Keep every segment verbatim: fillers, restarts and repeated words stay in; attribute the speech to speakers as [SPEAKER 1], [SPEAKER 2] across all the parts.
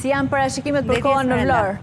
[SPEAKER 1] Si janë parashikimet për kohën në Vlorë?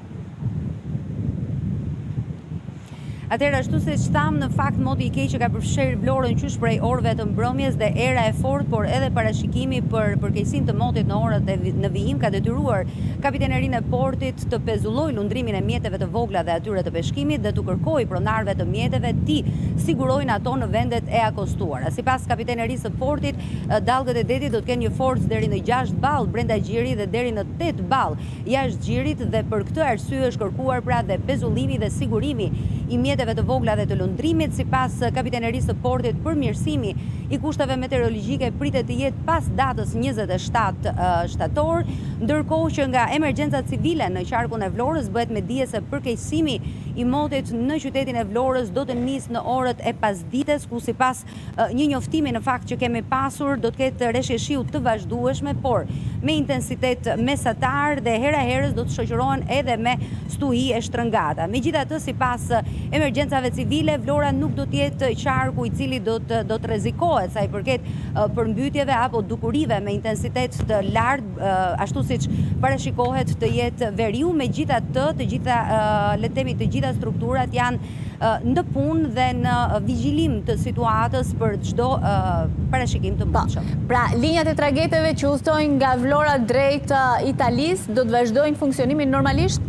[SPEAKER 2] Atëherë, ashtu se që thamë, në fakt Moti i keq që ka përfshirë Vlorën qysh prej orëve të mbrëmjes dhe era e fortë, por edhe parashikimi për përkeqësinë të Motit në orët e në vijim ka detyruar Kapitenerinë e portit të pezullojë lundrimin e mjeteve të vogla dhe atyre të peshkimit dhe të kërkojë pronarëve të mjeteve ti sigurojnë ato në vendet e akostuara. Sipas Kapitenerisë së portit, dallgët e detit do të kenë një forcë deri në gjashtë ballë brenda gjirit dhe deri në tetë ballë jashtë gjirit dhe për këtë arsye është kërkuar pra dhe pezullimi dhe sigurimi i mjeteve të vogla dhe të lundrimit. Sipas Kapitenerisë së portit, përmirësimi i kushteve meteorologjike pritet të jetë pas datës njëzet e shtatë shtator, ndërkohë që nga emergjenca civile në qarkun e Vlorës bëhet me dije se përkeqësimi i Motit në qytetin e Vlorës do të nisë në orët e pasdites, ku sipas një njoftimi në fakt që kemi pasur do të ketë rreshje shiu të vazhdueshme, por me intensitet mesatar dhe hera herës do të shoqërohen edhe me stuhi e shtrëngata. Megjithatë, sipas emergjencave civile, Vlora nuk do të jetë qarku i cili do të do të rrezikohet sa i përket përmbytjeve apo dukurive me intensitet të lartë, ashtu siç parashikohet të jetë veriu. Megjithatë, të gjitha le të themi të gjitha strukturat janë në punë dhe në vigjilim të situatës për çdo parashikim të mundshëm.
[SPEAKER 1] Pra, linjat e tragjeteve që udhtojnë nga Vlora drejt Italisë do të vazhdojnë funksionimin normalisht?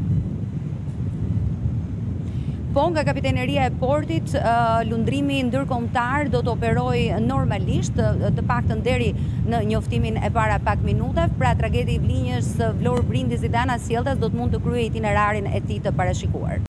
[SPEAKER 2] Po, nga Kapiteneria e portit, lundrimi ndërkombëtar do të operojë normalisht, të paktën deri në njoftimin e para pak minutave. Pra, tragedi i Vlinjës Vlorë Brindisi Dana Sjelltas do të mund të kryejë itinerarin e tij të parashikuar.